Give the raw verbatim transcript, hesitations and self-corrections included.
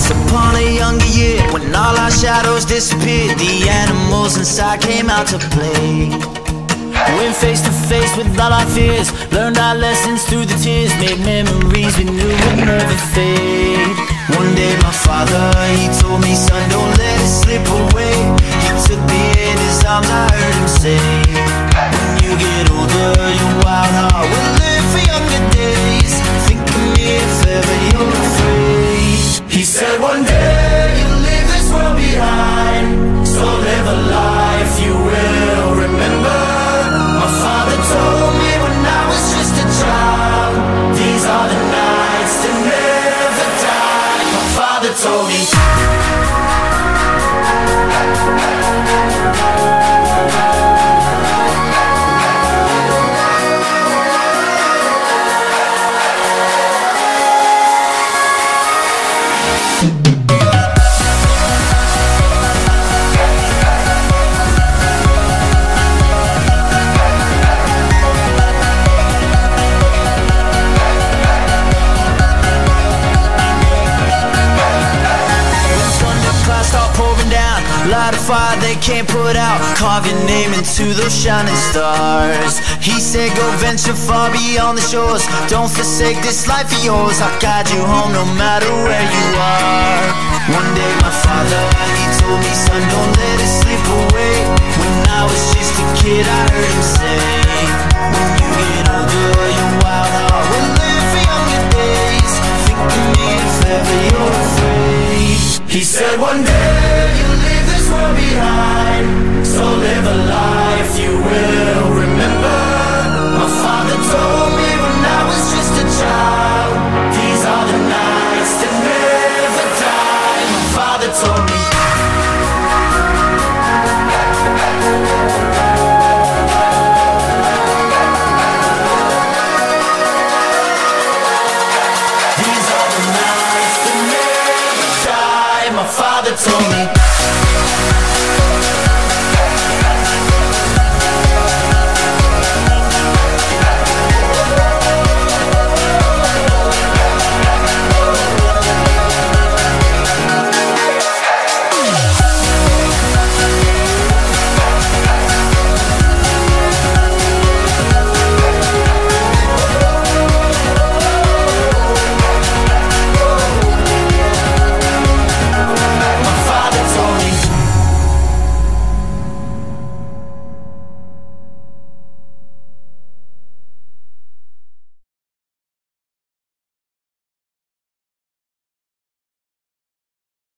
Once upon a younger year, when all our shadows disappeared, the animals inside came out to play. Went face to face with all our fears, learned our lessons through the tears, made memories we knew would never fade. One day my father, he told me, son, don't let it slip away. He took me in his arms, I heard him say, when you get older, your wild heart will live for younger days. Think of me if ever you're afraid. He said one day you'll leave this world behind, so live a life you will remember. My father told me when I was just a child, these are the nights that never die. My father told me. Light a fire they can't put out, carve your name into those shining stars. He said go venture far beyond the shores, don't forsake this life of yours. I'll guide you home no matter where you are. One day my father, he told me, son, don't let it slip away. When I was just a kid I heard him say, when you get older your wild heart will live for younger days. Think of me if ever you're afraid. He said one day you'll leave this world behind, so live a life you will remember. My father told me when I was just a child, these are the nights that never die. My father told me. These are the nights that never die. My father told me.